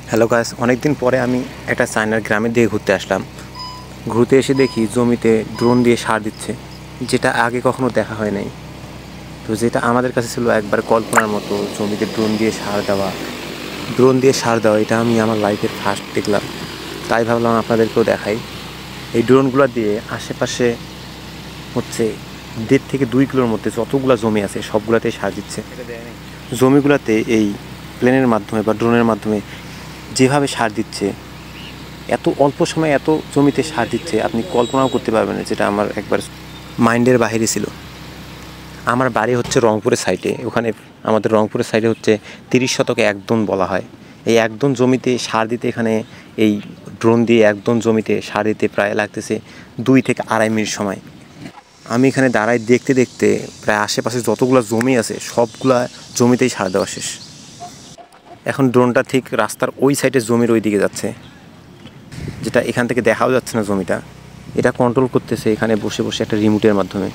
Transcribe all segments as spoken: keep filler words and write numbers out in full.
Hello guys, অনেক দিন পরে আমি একটা চায়নার গ্রামের দিকে ঘুরতে আসলাম। ঘুরতে এসে দেখি জমিতে ড্রোন দিয়ে সার দিচ্ছে, যেটা আগে কখনো দেখা হয় নাই। তো যেটা আমাদের কাছে ছিল একবার কল্পনার মতো, জমিতে ড্রোন দিয়ে সার দেওয়া ড্রোন দিয়ে সার দেওয়া এটা আমি আমার লাইফের ফার্স্ট দেখলাম। তাই ভাবলাম আপনাদেরকেও দেখাই। এই ড্রোনগুলো দিয়ে আশেপাশে হচ্ছে দেড় থেকে দুই কিলোর মধ্যে যতগুলো জমি আছে সবগুলোতেই সার দিচ্ছে। জমিগুলোতে এই প্লেনের মাধ্যমে বা ড্রোনের মাধ্যমে যেভাবে সার দিচ্ছে, এত অল্প সময়ে এত জমিতে সার দিচ্ছে আপনি কল্পনাও করতে পারবেন না, যেটা আমার একবার মাইন্ডের বাইরে ছিল। আমার বাড়ি হচ্ছে রংপুরের সাইডে, ওখানে আমাদের রংপুরের সাইডে হচ্ছে তিরিশ শতকে একদম বলা হয়। এই একদম জমিতে সার দিতে এখানে এই ড্রোন দিয়ে একদম জমিতে সার দিতে প্রায় লাগতেছে দুই থেকে আড়াই মিনিট সময়। আমি এখানে দাঁড়াই দেখতে দেখতে প্রায় আশেপাশে যতগুলো জমি আছে সবগুলা জমিতেই সার দেওয়া শেষ। এখন ড্রোনটা ঠিক রাস্তার ওই সাইডে জমির ওই দিকে যাচ্ছে, যেটা এখান থেকে দেখাও যাচ্ছে না জমিটা। এটা কন্ট্রোল করতেছে এখানে বসে বসে একটা রিমোটের মাধ্যমে।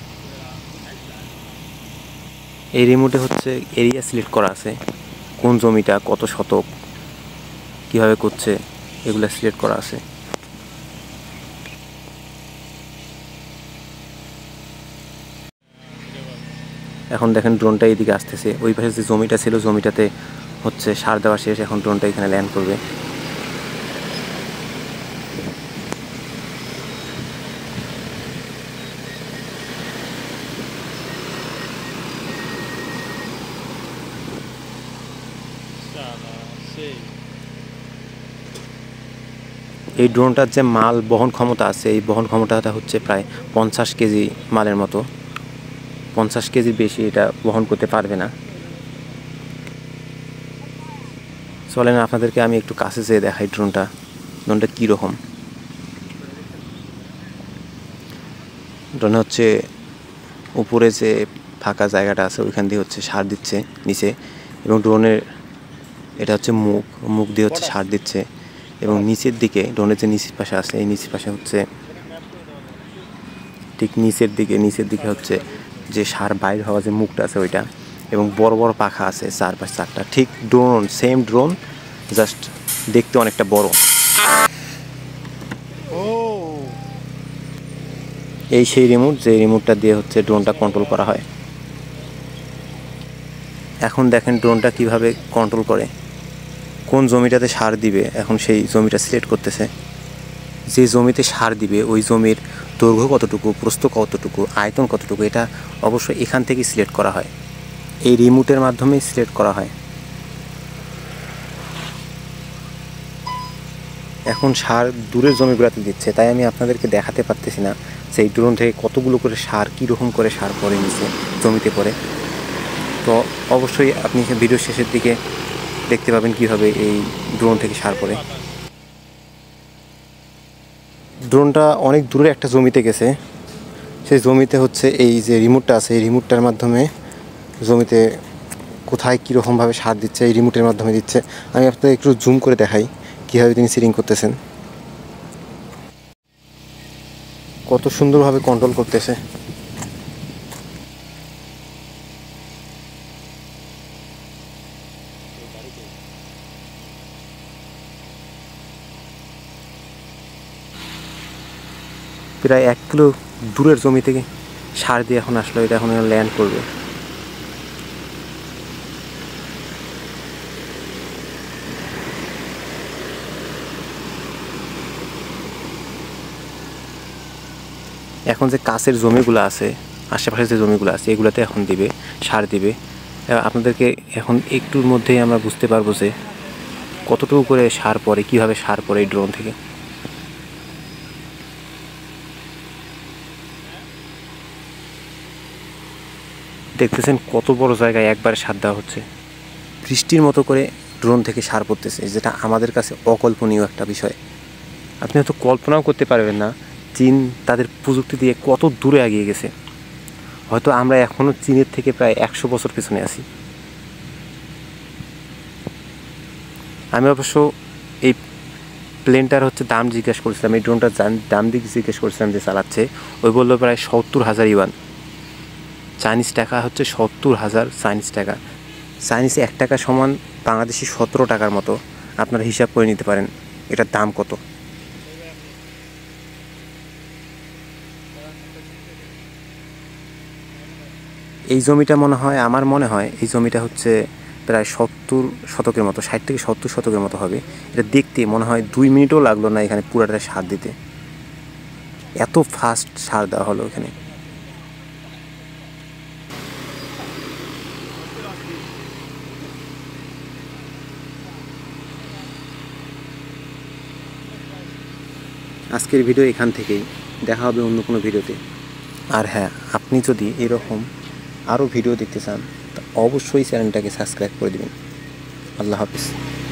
এই রিমোটে হচ্ছে এরিয়া সিলেক্ট করা আছে, কোন জমিটা কত শতক কীভাবে করছে এগুলো সিলেক্ট করা আছে। এখন দেখেন ড্রোনটা এইদিকে আসতেছে, ওই পাশে যে জমিটা ছিল জমিটাতে হচ্ছে সার দেওয়া শেষ, এখন ড্রোনটা এখানে ল্যান্ড করবে। এই ড্রোনটার যে মাল বহন ক্ষমতা আছে, এই বহন ক্ষমতাটা হচ্ছে প্রায় পঞ্চাশ কেজি মালের মতো। পঞ্চাশ কেজির বেশি এটা বহন করতে পারবে না। চলেন আপনাদেরকে আমি একটু কাছে যেয়ে দেখাই ড্রোনটা ড্রোনটা কীরকম। ড্রোনে হচ্ছে উপরে যে ফাঁকা জায়গাটা আছে ওইখান দিয়ে হচ্ছে সার দিচ্ছে নিচে, এবং ড্রোনের এটা হচ্ছে মুখ মুখ দিয়ে হচ্ছে সার দিচ্ছে, এবং নিচের দিকে ড্রোনের যে নিচের পাশে আছে এই নিচের পাশে হচ্ছে ঠিক নিচের দিকে নিচের দিকে হচ্ছে যে সার বাইর হওয়া যে মুখটা আছে ওইটা, এবং বড় বড় পাখা আছে চার পাঁচ চারটা, ঠিক ড্রোন সেম ড্রোন, জাস্ট দেখতে অনেকটা বড়। এই সেই রিমোট, যে রিমোটটা দিয়ে হচ্ছে ড্রোনটা কন্ট্রোল করা হয়। এখন দেখেন ড্রোনটা কিভাবে কন্ট্রোল করে, কোন জমিটাতে সার দিবে এখন সেই জমিটা সিলেক্ট করতেছে। যে জমিতে সার দিবে ওই জমির দৈর্ঘ্য কতটুকু, প্রস্থ কতটুকু, আয়তন কতটুকু, এটা অবশ্যই এখান থেকে সিলেক্ট করা হয়, এই রিমোটের মাধ্যমেই সিলেক্ট করা হয়। এখন সার দূরের জমিগুলোতে দিচ্ছে, তাই আমি আপনাদেরকে দেখাতে পারতেছি না যে এই ড্রোন থেকে কতগুলো করে সার কীরকম করে সার পড়ে নিচে জমিতে পড়ে। তো অবশ্যই আপনি ভিডিও শেষের দিকে দেখতে পাবেন কীভাবে এই ড্রোন থেকে সার পড়ে। ড্রোনটা অনেক দূরে একটা জমিতে গেছে, সেই জমিতে হচ্ছে এই যে রিমোটটা আছে এই রিমোটটার মাধ্যমে জমিতে কোথায় কীরকমভাবে সার দিচ্ছে এই রিমোটের মাধ্যমে দিচ্ছে। আমি আপনাদের একটু জুম করে দেখাই কীভাবে তিনি সিটিং করতেছেন, কত সুন্দরভাবে কন্ট্রোল করতেছে। প্রায় এক কিলো দূরের জমি থেকে সার দিয়ে এখন আসলো, এটা এখন ল্যান্ড করবে। এখন যে কাছের জমিগুলো আছে, আশেপাশে যে জমিগুলো আছে এগুলোতে এখন দিবে সার দিবে। আপনাদেরকে এখন একটুর মধ্যেই আমরা বুঝতে পারবো যে কতটুকু করে সার পড়ে, কীভাবে সার পড়ে এই ড্রোন থেকে। দেখতেছেন কত বড় জায়গায় একবারে সার দেওয়া হচ্ছে, বৃষ্টির মতো করে ড্রোন থেকে সার পড়তেছে, যেটা আমাদের কাছে অকল্পনীয় একটা বিষয়। আপনি হয়তো কল্পনাও করতে পারবেন না চীন তাদের প্রযুক্তি দিয়ে কত দূরে এগিয়ে গেছে। হয়তো আমরা এখনও চীনের থেকে প্রায় একশো বছর পেছনে আছি। আমি অবশ্য এই প্লেনটার হচ্ছে দাম জিজ্ঞেস করেছিলাম, এই ড্রোনটার দাম দিকে জিজ্ঞেস করেছিলাম যে চালাচ্ছে, ওই বললো প্রায় সত্তর হাজার ইউয়ান, চাইনিজ টাকা হচ্ছে সত্তর হাজার চাইনিজ টাকা। চাইনিজ এক টাকা সমান বাংলাদেশি সতেরো টাকার মতো। আপনারা হিসাব করে নিতে পারেন এটার দাম কত। এই জমিটা মনে হয় আমার মনে হয় এই জমিটা হচ্ছে প্রায় সত্তর শতকের মতো, ষাট থেকে সত্তর শতকের মতো হবে। এটা দেখতে মনে হয় দুই মিনিটও লাগলো না এখানে পুরাটা সার দিতে, এত ফাস্ট সার দেওয়া হলো এখানে। আজকের ভিডিও এখান থেকেই, দেখা হবে অন্য কোনো ভিডিওতে। আর হ্যাঁ, আপনি যদি এরকম আরও ভিডিও দেখতে চান তা অবশ্যই চ্যানেলটাকে সাবস্ক্রাইব করে দেবেন। আল্লাহ হাফিজ।